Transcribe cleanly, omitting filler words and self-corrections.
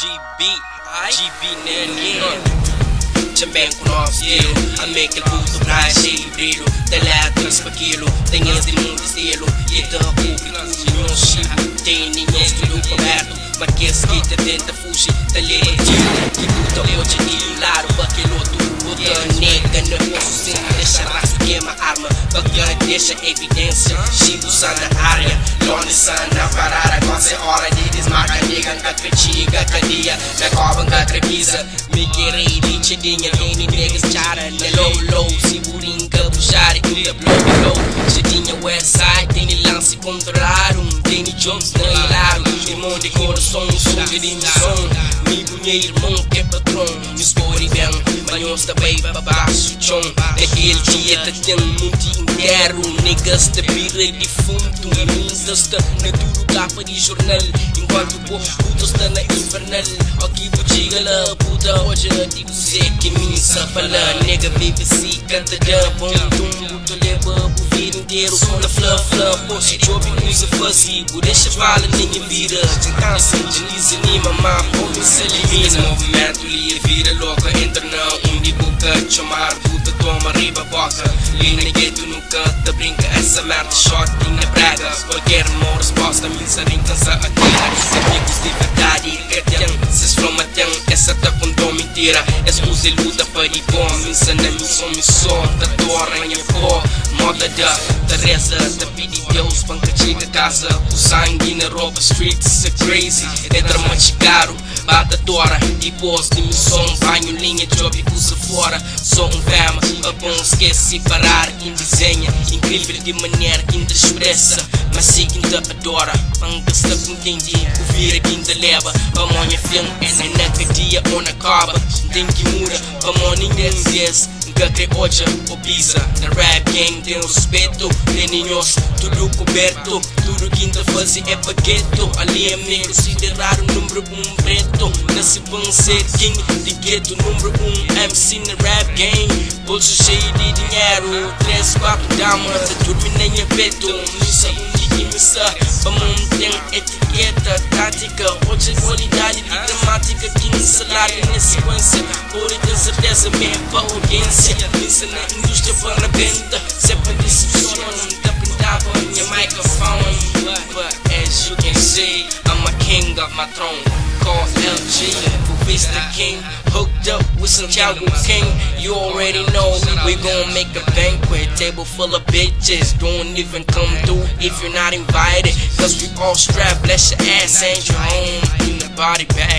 GB Nenien também com novo estilo. Amei aquele puto praia cheio de brilho. Tem letras para aquilo, tem esse de muito estilo. E da público, nenhum chico. Tem nenhum tudo coberto, mas que esse que te tenta fugir. Tá legítimo, que puta hoje e laro. Para aquele outro puta nega, não posso sem deixar rastro, queima arma. Para deixa evidência, chico na área. Longe sana parar, agora é hora de desmarcar. Nega, nunca critica, cadeia, na cova, nunca trepisa. Me querei lichidinha, tem negas chara. Na low, se burinca, puxar e da blow. Chidinha Westside, tem lance controlado. Tem jumps na hilaro. Irmão de coração, sou de missão. Me bunhei irmão que é patrão. Me escolhe bem, banhos da baby baixo chão. Naquele dia tá tendo muito inteiro. Negas da pira e defunto. Minhas está na duro capa de jornal. Enquanto o puto está na infernal. Aqui vou chegar lá, puta. Hoje eu digo sei que me fala. Nega vive assim, canta da bom tumbo. Tu leva o vida inteiro com a flã. Pô, se job usa fuzzy. O deixa fala ninguém vira. Descansa, desanima, mas pô, me se elimina. Movimento ali vira louca. Entra na de boca, chamar puta, toma riba boca. E na gueto no canto, brinca essa merda. Shot na praga. Qualquer uma resposta, me sabem cansar atira. Amigos de verdade, cartão. Se flama tem, essa tá com dom mentira. Escusa e luta para ir bom. Missa na missão, da torre, minha pó. Moda da Teresa, da pedi Deus, banca chega a casa. O sangue na roupa, streets é crazy. Entra mais caro, bata tora. Depois de missão, banho, linha, job e usa fora. Sou fama, a bom esquece parar. Quem desenha, incrível de maneira que ainda expressa. Mas se ainda adora, banca está com quem diz. O vira quem ainda leva. Vamos a filme, é na cadeia ou na cova. Tem que mudar, vamos ninguém diz. Nunca crê hoje ou pisa. Na rap game tem respeito. Tem ninhos, tudo coberto. Tudo que ainda faz é paqueto. Ali é me considerar o número preto. Nasce para ser king de gueto. Número MC na rap game. Bolso cheio de dinheiro. 3, 4 damas, a dormir nem é peto. Missa, missa, vamos tem etiqueta, tática. Hoje é qualidade de gramática. 15 salário na sequência. Por ter certeza mesmo para audiência. Missa na indústria para a venda. Sempre decepciona, da pintava minha microphone. But as you can see, I'm a king of my throne. Call LG, who is the king. Hooked up with some Thiago King. You already know we gon' make a banquet. Table full of bitches. Don't even come through if you're not invited. Cause we all strapped, bless your ass and your home. In the body bag.